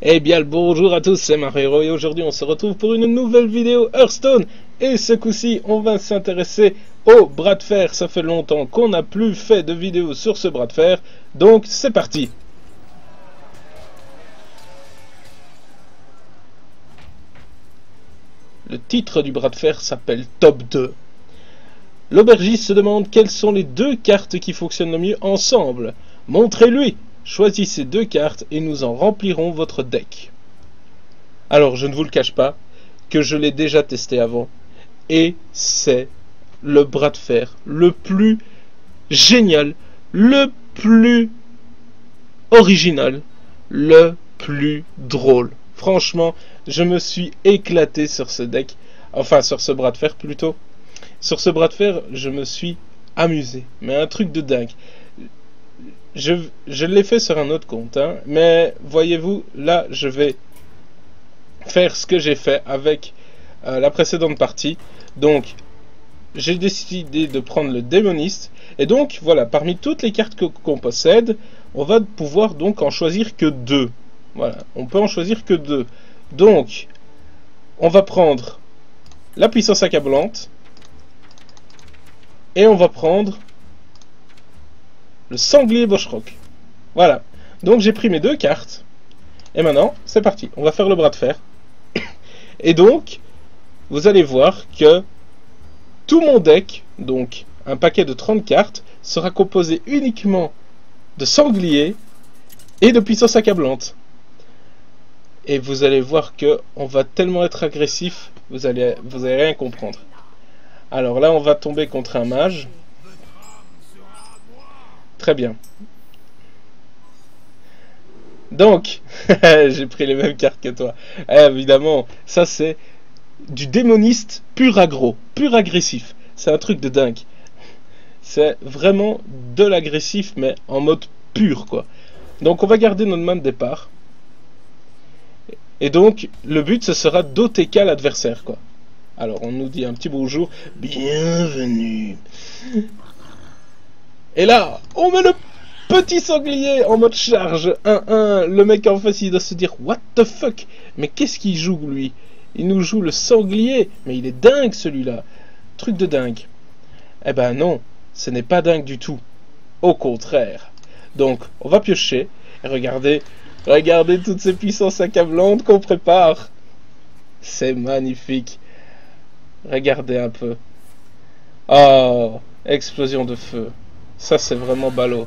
Eh bien le bonjour à tous, c'est Mario et aujourd'hui on se retrouve pour une nouvelle vidéo Hearthstone. Et ce coup-ci on va s'intéresser au bras de fer. Ça fait longtemps qu'on n'a plus fait de vidéo sur ce bras de fer, donc c'est parti. Le titre du bras de fer s'appelle Top 2. L'aubergiste se demande quelles sont les deux cartes qui fonctionnent le mieux ensemble. Montrez-lui. Choisissez deux cartes et nous en remplirons votre deck. Alors, je ne vous le cache pas, que je l'ai déjà testé avant, et c'est le bras de fer le plus génial, le plus original, le plus drôle. Franchement, je me suis éclaté sur ce deck, enfin sur ce bras de fer plutôt. Sur ce bras de fer, je me suis amusé, mais un truc de dingue. Je l'ai fait sur un autre compte, hein, mais voyez-vous, là, je vais faire ce que j'ai fait avec la précédente partie. Donc, j'ai décidé de prendre le démoniste. Et donc, voilà, parmi toutes les cartes qu'on possède, on va pouvoir donc en choisir que deux. Voilà, on peut en choisir que deux. Donc, on va prendre la puissance accablante. Et on va prendre le sanglier Boschrock. Voilà. Donc j'ai pris mes deux cartes. Et maintenant, c'est parti. On va faire le bras de fer. Et donc, vous allez voir que tout mon deck, donc un paquet de 30 cartes, sera composé uniquement de sanglier et de puissance accablante. Et vous allez voir que on va tellement être agressif, vous allez rien comprendre. Alors là, on va tomber contre un mage. Très bien. Donc, j'ai pris les mêmes cartes que toi. Évidemment, ça c'est du démoniste pur aggro, pur agressif. C'est un truc de dingue. C'est vraiment de l'agressif, mais en mode pur, quoi. Donc, on va garder notre main de départ. Et donc, le but, ce sera d'OTK l'adversaire, quoi. Alors, on nous dit un petit bonjour. Bienvenue. Et là, on met le petit sanglier en mode charge 1-1. Le mec en face, il doit se dire what the fuck. Mais qu'est-ce qu'il joue, lui? Il nous joue le sanglier. Mais il est dingue, celui-là. Truc de dingue. Eh ben non, ce n'est pas dingue du tout. Au contraire. Donc, on va piocher. Et regardez toutes ces puissances accablantes qu'on prépare. C'est magnifique. Regardez un peu. Oh, explosion de feu. Ça, c'est vraiment ballot.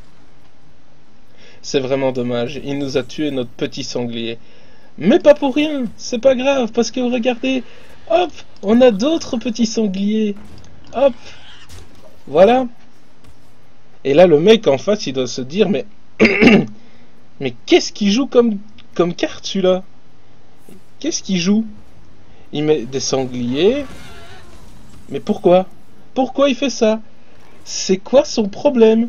C'est vraiment dommage. Il nous a tué notre petit sanglier. Mais pas pour rien. C'est pas grave. Parce que regardez. Hop. On a d'autres petits sangliers. Hop. Voilà. Et là, le mec en face, il doit se dire, mais... mais qu'est-ce qu'il joue comme carte, celui-là? Qu'est-ce qu'il joue? Il met des sangliers. Mais pourquoi? Pourquoi il fait ça? C'est quoi son problème?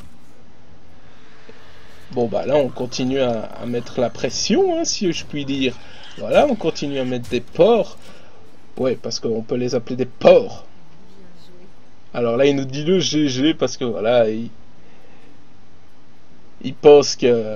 Bon bah là on continue à mettre la pression, hein, si je puis dire. Voilà, on continue à mettre des porcs. Ouais, parce qu'on peut les appeler des porcs. Alors là il nous dit le GG parce que voilà, il pense que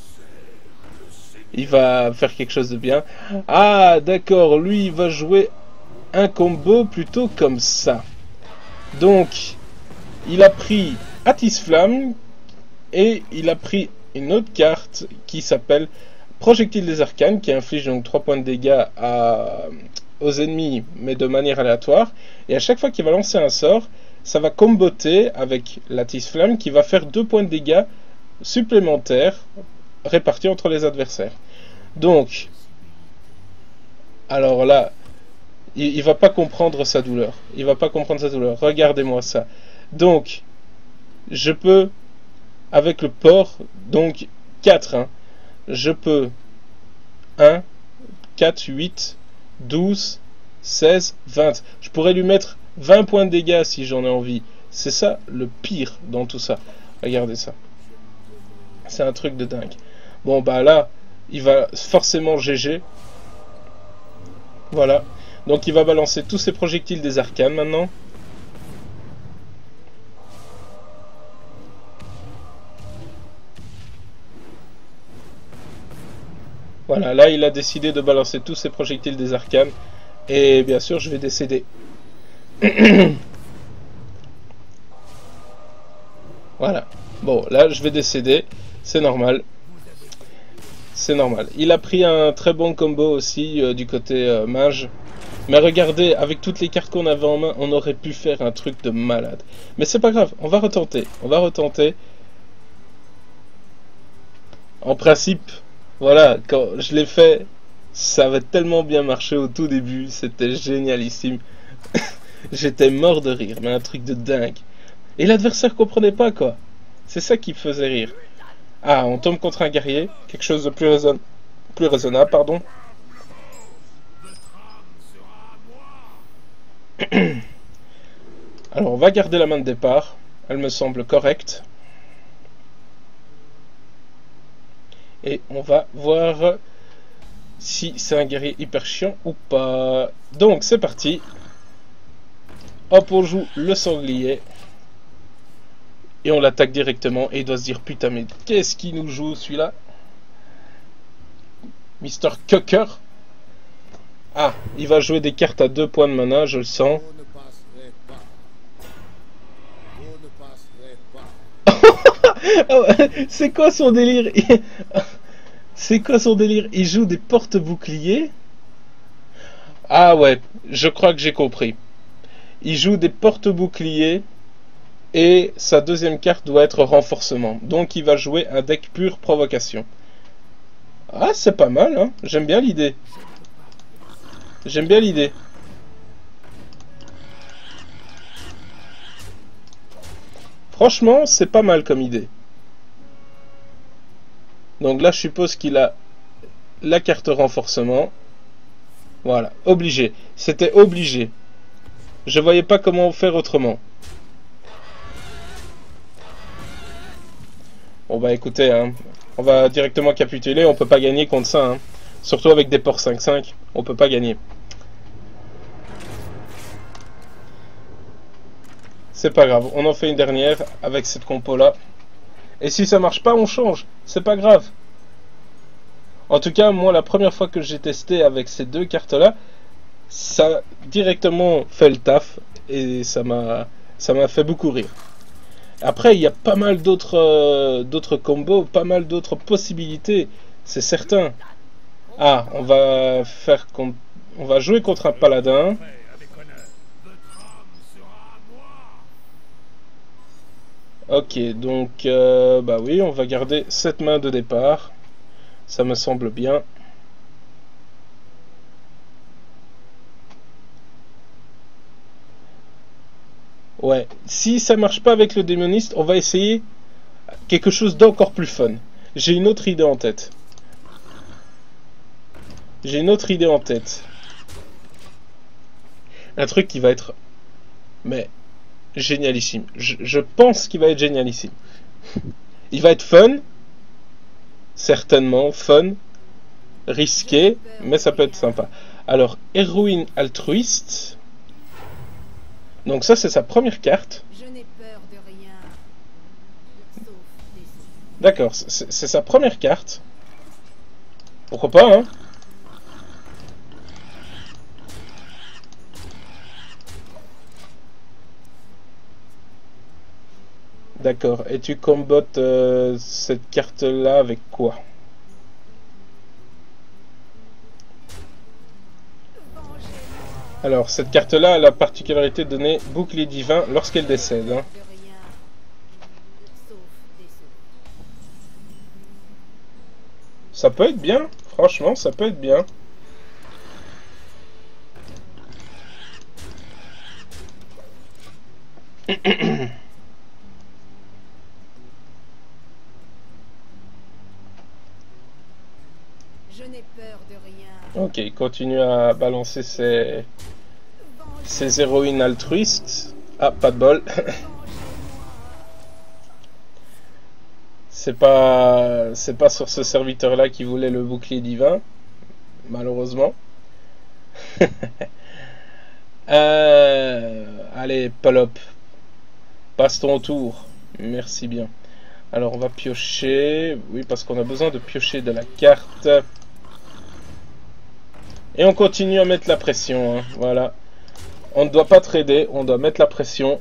il va faire quelque chose de bien. Ah d'accord, lui il va jouer un combo plutôt comme ça. Donc il a pris Atis Flamme et il a pris une autre carte qui s'appelle Projectile des Arcanes, qui inflige donc 3 points de dégâts aux ennemis, mais de manière aléatoire. Et à chaque fois qu'il va lancer un sort, ça va comboter avec Atis Flamme qui va faire 2 points de dégâts supplémentaires répartis entre les adversaires. Donc, alors là, il va pas comprendre sa douleur. Il va pas comprendre sa douleur. Regardez-moi ça. Donc, je peux, avec le porc, donc 4, hein, je peux 1, 4, 8, 12, 16, 20. Je pourrais lui mettre 20 points de dégâts si j'en ai envie. C'est ça le pire dans tout ça. Regardez ça. C'est un truc de dingue. Bon, bah là, il va forcément GG. Voilà. Donc il va balancer tous ses projectiles des arcanes maintenant. Voilà, là il a décidé de balancer tous ses projectiles des arcanes. Et bien sûr je vais décéder. Voilà. Bon, là je vais décéder. C'est normal. C'est normal. Il a pris un très bon combo aussi du côté mage. Mais regardez, avec toutes les cartes qu'on avait en main, on aurait pu faire un truc de malade. Mais c'est pas grave, on va retenter. On va retenter. En principe, voilà, quand je l'ai fait, ça avait tellement bien marché au tout début. C'était génialissime. J'étais mort de rire, mais un truc de dingue. Et l'adversaire comprenait pas, quoi. C'est ça qui me faisait rire. Ah, on tombe contre un guerrier. Quelque chose de plus raisonnable, pardon. Alors, on va garder la main de départ. Elle me semble correcte. Et on va voir si c'est un guerrier hyper chiant ou pas. Donc, c'est parti. Hop, on joue le sanglier. Et on l'attaque directement. Et il doit se dire, putain, mais qu'est-ce qu'il nous joue, celui-là? Mister Cucker. Ah, il va jouer des cartes à 2 points de mana, je le sens. C'est quoi son délire? C'est quoi son délire? Il joue des porte-boucliers? Ah ouais, je crois que j'ai compris. Il joue des porte-boucliers et sa deuxième carte doit être renforcement. Donc il va jouer un deck pure provocation. Ah, c'est pas mal, hein. J'aime bien l'idée. J'aime bien l'idée. Franchement, c'est pas mal comme idée. Donc là, je suppose qu'il a la carte renforcement. Voilà, obligé. C'était obligé. Je voyais pas comment faire autrement. Bon bah écoutez, hein, on va directement capituler. On peut pas gagner contre ça. Hein. Surtout avec des ports 5-5, on peut pas gagner. C'est pas grave, on en fait une dernière avec cette compo là. Et si ça marche pas, on change. C'est pas grave. En tout cas, moi, la première fois que j'ai testé avec ces deux cartes-là, ça a directement fait le taf. Et ça m'a fait beaucoup rire. Après, il y a pas mal d'autres combos, pas mal d'autres possibilités. C'est certain. Ah, on va jouer contre un paladin. Ok, donc, bah oui, on va garder cette main de départ. Ça me semble bien. Ouais, si ça marche pas avec le démoniste, on va essayer quelque chose d'encore plus fun. J'ai une autre idée en tête. J'ai une autre idée en tête. Un truc qui va être... Mais... génialissime. Je pense qu'il va être génialissime. Il va être fun. Certainement fun. Risqué. Mais ça peut être sympa. Alors, héroïne altruiste. Donc ça, c'est sa première carte. D'accord, c'est sa première carte. Pourquoi pas, hein? D'accord, et tu combattes cette carte-là avec quoi? Alors, cette carte-là a la particularité de donner bouclier divin lorsqu'elle décède. Hein. Ça peut être bien, franchement, ça peut être bien. Je n'ai peur de rien. Ok, il continue à balancer ses héroïnes altruistes. Ah, pas de bol. C'est pas sur ce serviteur-là qui voulait le bouclier divin, malheureusement. Allez, Palop, passe ton tour. Merci bien. Alors, on va piocher. Oui, parce qu'on a besoin de piocher de la carte. Et on continue à mettre la pression, hein. Voilà. On ne doit pas trader, on doit mettre la pression.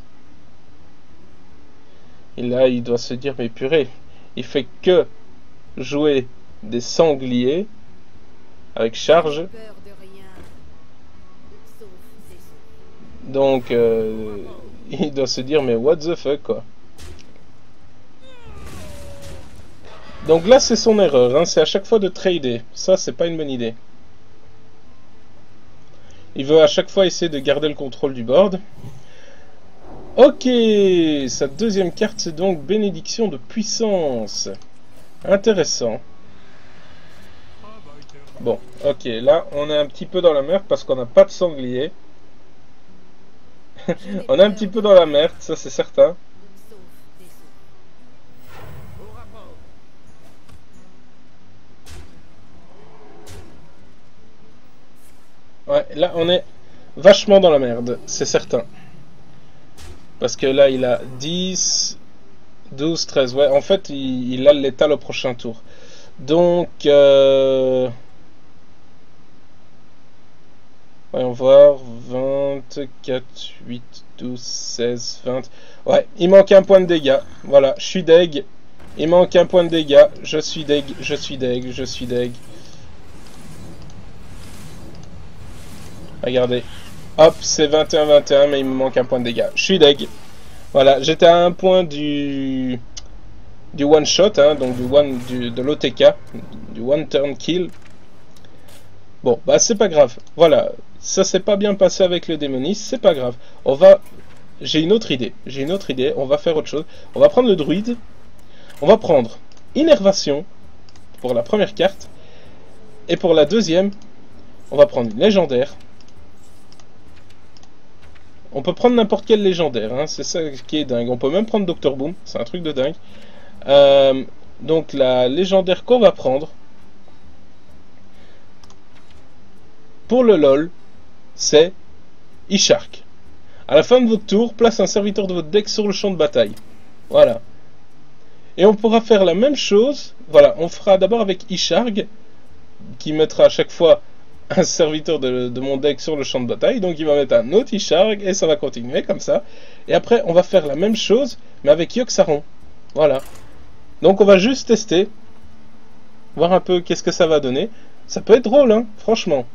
Et là, il doit se dire, mais purée, il fait que jouer des sangliers avec charge. Je n'ai peur de rien, sauf des autres. Donc, il doit se dire, mais what the fuck, quoi. Donc là, c'est son erreur, hein. C'est à chaque fois de trader. Ça, c'est pas une bonne idée. Il veut à chaque fois essayer de garder le contrôle du board. Ok, sa deuxième carte, c'est donc Bénédiction de puissance. Intéressant. Bon, ok, là, on est un petit peu dans la merde parce qu'on n'a pas de sanglier. On est un petit peu dans la merde, ça c'est certain. Sauf des autres. Au rapport. Ouais, là, on est vachement dans la merde, c'est certain. Parce que là, il a 10, 12, 13. Ouais, en fait, il a le létal au prochain tour. Donc, voyons voir, 24, 8, 12, 16, 20. Ouais, il manque un point de dégâts. Voilà, je suis deg. Il manque un point de dégâts. Je suis deg, je suis deg, je suis deg. Regardez. Hop, c'est 21-21, mais il me manque un point de dégâts. Je suis deg. Voilà, j'étais à un point du one shot, hein, donc de l'OTK, du one turn kill. Bon, bah c'est pas grave. Voilà, ça s'est pas bien passé avec le démoniste, c'est pas grave. J'ai une autre idée. On va faire autre chose. On va prendre le druide. On va prendre Innervation pour la première carte. Et pour la deuxième, on va prendre une légendaire. On peut prendre n'importe quel légendaire, hein, c'est ça qui est dingue. On peut même prendre Dr Boom, c'est un truc de dingue. Donc la légendaire qu'on va prendre, pour le LOL, c'est Ishark. À la fin de votre tour, place un serviteur de votre deck sur le champ de bataille. Voilà. Et on pourra faire la même chose. Voilà, on fera d'abord avec Ishark, qui mettra à chaque fois un serviteur de mon deck sur le champ de bataille, donc il va mettre un autre Ishark et ça va continuer comme ça. Et après on va faire la même chose mais avec Yogg-Saron. Voilà. Donc on va juste tester, voir un peu qu'est-ce que ça va donner. Ça peut être drôle, hein, franchement.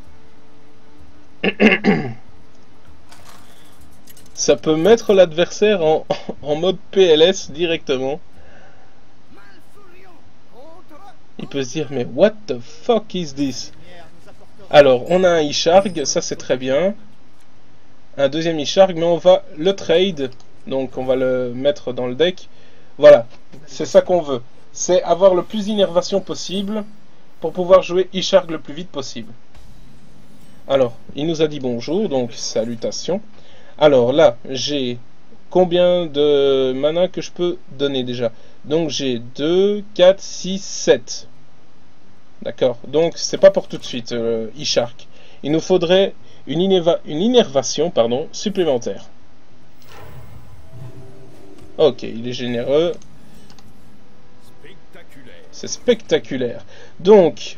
Ça peut mettre l'adversaire en mode PLS directement. Il peut se dire mais what the fuck is this? Alors, on a un Ishark, ça c'est très bien. Un deuxième Ishark, mais on va le trade. Donc on va le mettre dans le deck. Voilà, c'est ça qu'on veut. C'est avoir le plus d'innervation possible pour pouvoir jouer Ishark le plus vite possible. Alors, il nous a dit bonjour, donc salutations. Alors là, j'ai combien de mana que je peux donner déjà? Donc j'ai 2, 4, 6, 7. D'accord, donc c'est pas pour tout de suite, Ishark. Il nous faudrait une innervation supplémentaire. Ok, il est généreux. C'est spectaculaire. Donc,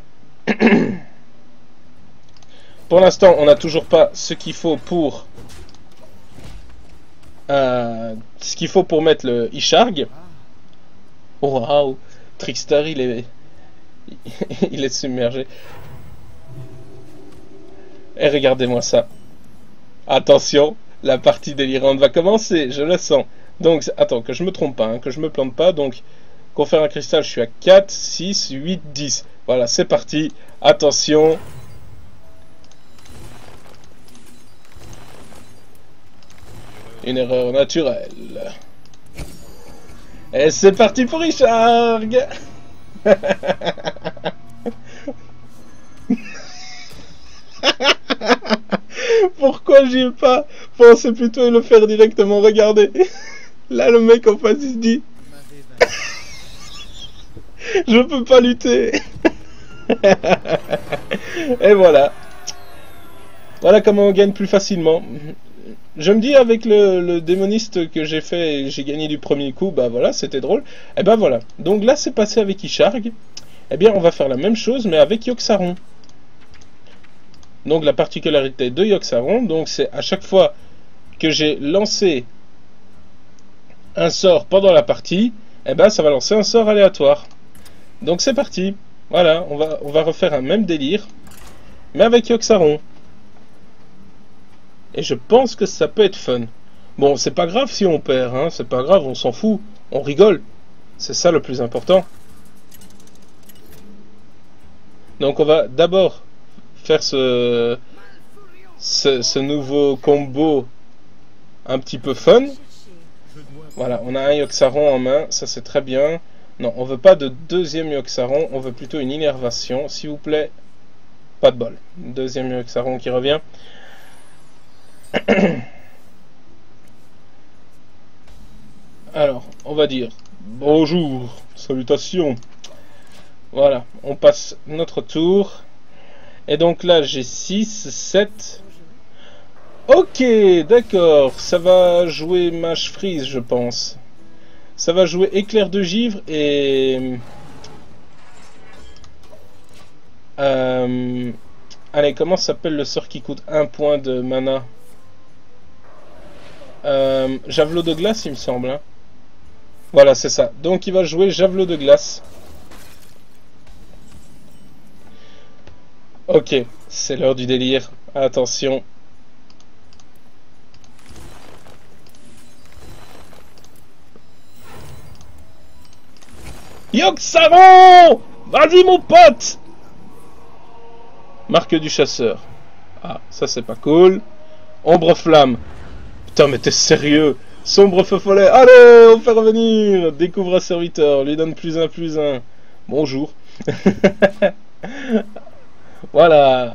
pour l'instant, on n'a toujours pas ce qu'il faut pour mettre le Ishark. Oh, waouh, Trickstar, il est submergé. Et regardez-moi ça. Attention, la partie délirante va commencer, je le sens. Donc, attends, que je me trompe pas, hein, que je me plante pas. Donc, confère un cristal, je suis à 4, 6, 8, 10. Voilà, c'est parti. Attention. Une erreur naturelle. Et c'est parti pour Richard. Pourquoi j'y ai pas pensé plutôt le faire directement? Regardez. Là le mec en face il se dit je peux pas lutter. Et voilà. Voilà comment on gagne plus facilement. Je me dis avec le démoniste que j'ai fait et j'ai gagné du premier coup, bah voilà, c'était drôle. Et bah voilà. Donc là c'est passé avec Ishark. Eh bien on va faire la même chose mais avec Yogg-Saron. Donc la particularité de Yogg-Saron, donc c'est à chaque fois que j'ai lancé un sort pendant la partie, eh ben ça va lancer un sort aléatoire. Donc c'est parti. Voilà, on va refaire un même délire, mais avec Yogg-Saron. Et je pense que ça peut être fun. Bon, c'est pas grave si on perd, hein, c'est pas grave, on s'en fout, on rigole. C'est ça le plus important. Donc on va d'abord faire ce nouveau combo un petit peu fun. Voilà, on a un Yogg-Saron en main, ça c'est très bien. Non, on veut pas de deuxième Yogg-Saron, on veut plutôt une innervation, s'il vous plaît. Pas de bol. Deuxième Yogg-Saron qui revient. Alors, on va dire bonjour, salutations. Voilà, on passe notre tour. Et donc là, j'ai 6, 7. Ok, d'accord, ça va jouer Mage Freeze, je pense. Ça va jouer Éclair de Givre et... allez, comment s'appelle le sort qui coûte 1 point de mana? Javelot de glace, il me semble. Hein. Voilà, c'est ça. Donc il va jouer Javelot de glace. Ok, c'est l'heure du délire. Attention. Yogg-Saron! Vas-y mon pote! Marque du chasseur. Ah, ça c'est pas cool. Ombre flamme. Putain, mais t'es sérieux? Sombre feu follet. Allez, on fait revenir. Découvre un serviteur. Lui donne +1, +1. Bonjour. Voilà.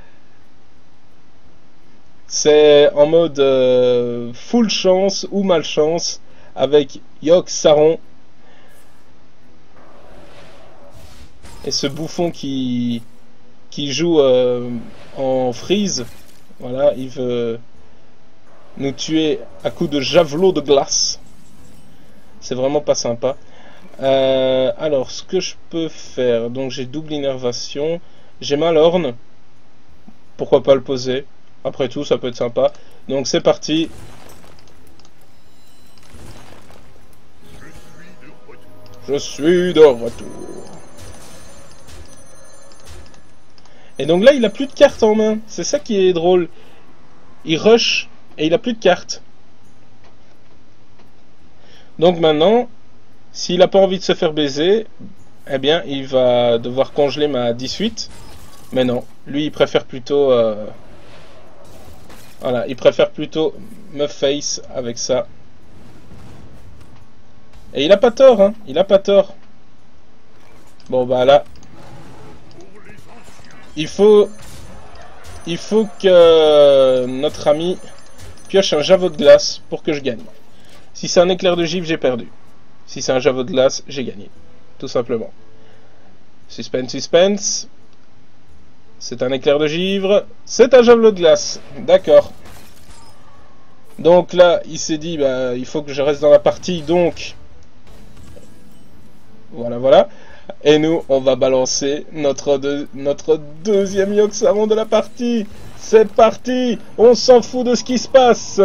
C'est en mode full chance ou malchance avec Yogg-Saron. Et ce bouffon qui joue en freeze. Voilà, il veut nous tuer à coups de javelot de glace. C'est vraiment pas sympa. Alors, ce que je peux faire, donc j'ai double innervation, j'ai Malorne. Pourquoi pas le poser? Après tout, ça peut être sympa. Donc c'est parti. Je suis de retour. Et donc là, il a plus de cartes en main. C'est ça qui est drôle. Il rush et il a plus de cartes. Donc maintenant, s'il n'a pas envie de se faire baiser, eh bien, il va devoir congeler ma 18. Mais non, lui, il préfère plutôt... voilà, il préfère plutôt me face avec ça. Et il a pas tort, hein. Il a pas tort. Bon, bah là... Il faut que notre ami pioche un javelot de glace pour que je gagne. Si c'est un éclair de givre, j'ai perdu. Si c'est un javelot de glace, j'ai gagné. Tout simplement. Suspense, suspense. C'est un éclair de givre. C'est un javelot de glace. D'accord. Donc là, il s'est dit, bah, il faut que je reste dans la partie, donc... Voilà, voilà. Et nous, on va balancer notre deuxième Yogg-Saron de la partie. C'est parti. On s'en fout de ce qui se passe.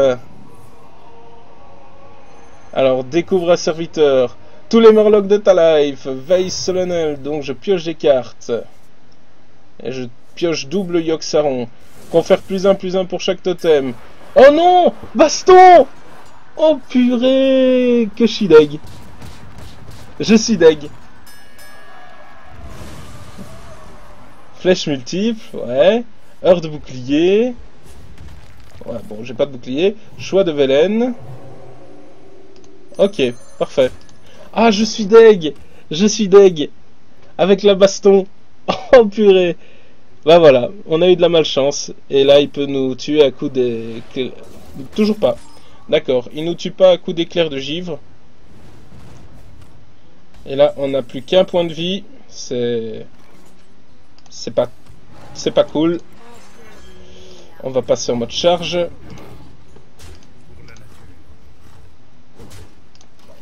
Alors, découvre un serviteur. Tous les Murlocs de ta life. Veille solennelle. Donc, je pioche des cartes. Et je pioche double Yogg-Saron. Confère +1 pour chaque totem. Oh non! Baston! Oh purée! Que je suis deg. Je suis deg. Flèche multiple, ouais. Heure de bouclier. Ouais, bon, j'ai pas de bouclier. Choix de Velen. Ok, parfait. Ah, je suis deg. Je suis deg. Avec la baston. Oh purée. Bah voilà, on a eu de la malchance. Et là, il peut nous tuer à coups des... Toujours pas. D'accord, il nous tue pas à coups d'éclair de givre. Et là, on n'a plus qu'un point de vie. C'est pas cool. On va passer en mode charge.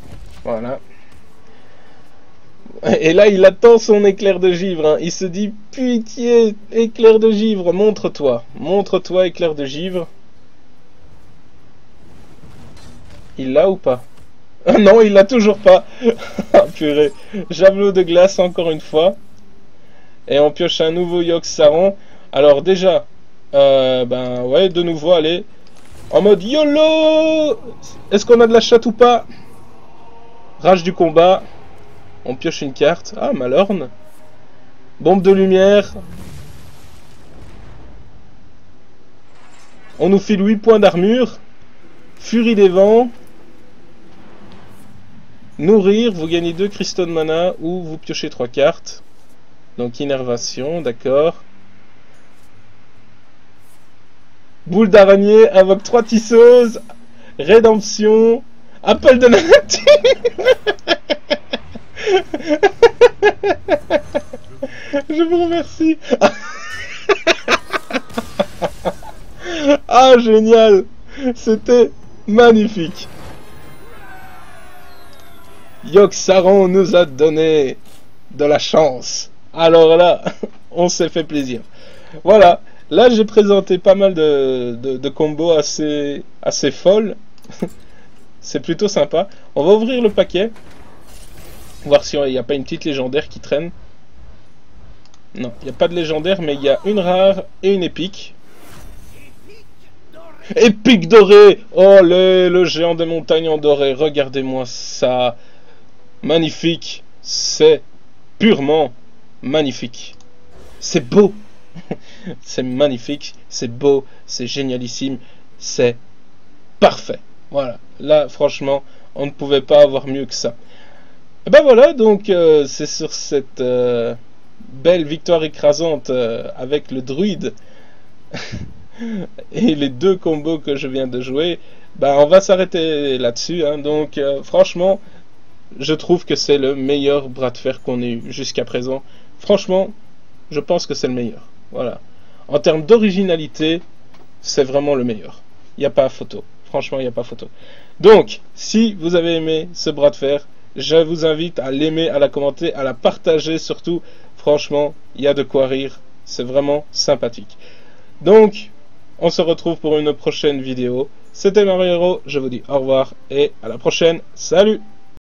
Voilà. Et là, il attend son éclair de givre. Hein. Il se dit, pitié, éclair de givre, montre-toi. Montre-toi, éclair de givre. Il l'a ou pas? Ah non, il l'a toujours pas. Ah purée. Javelot de glace encore une fois. Et on pioche un nouveau Yogg-Saron. Alors déjà, ben ouais, de nouveau, allez. En mode YOLO. Est-ce qu'on a de la chatte ou pas? Rage du combat. On pioche une carte. Ah, Malorne. Bombe de lumière. On nous file 8 points d'armure. Furie des vents. Nourrir, vous gagnez 2 cristaux de mana ou vous piochez 3 cartes. Donc innervation, d'accord. Boule d'araignée, invoque 3 tisseuses. Rédemption. Appel de la nature. Je vous remercie. Ah, génial. C'était magnifique. Yogg-Saron nous a donné de la chance. Alors là, on s'est fait plaisir. Voilà. Là, j'ai présenté pas mal de combos assez folles. C'est plutôt sympa. On va ouvrir le paquet. Voir s'il n'y a pas une petite légendaire qui traîne. Non, il n'y a pas de légendaire, mais il y a une rare et une épique. Épique doré. Oh, le géant des montagnes en doré. Regardez-moi ça. Magnifique. C'est purement magnifique. C'est beau. C'est magnifique. C'est beau. C'est génialissime. C'est parfait. Voilà. Là, franchement, on ne pouvait pas avoir mieux que ça. Et ben voilà, donc c'est sur cette belle victoire écrasante avec le druide et les 2 combos que je viens de jouer, ben on va s'arrêter là-dessus. Hein. Donc franchement, je trouve que c'est le meilleur bras de fer qu'on ait eu jusqu'à présent. Franchement, je pense que c'est le meilleur. Voilà. En termes d'originalité, c'est vraiment le meilleur. Il n'y a pas photo. Franchement, il n'y a pas photo. Donc, si vous avez aimé ce bras de fer, je vous invite à l'aimer, à la commenter, à la partager surtout. Franchement, il y a de quoi rire. C'est vraiment sympathique. Donc, on se retrouve pour une prochaine vidéo. C'était Mario Hero. Je vous dis au revoir et à la prochaine. Salut!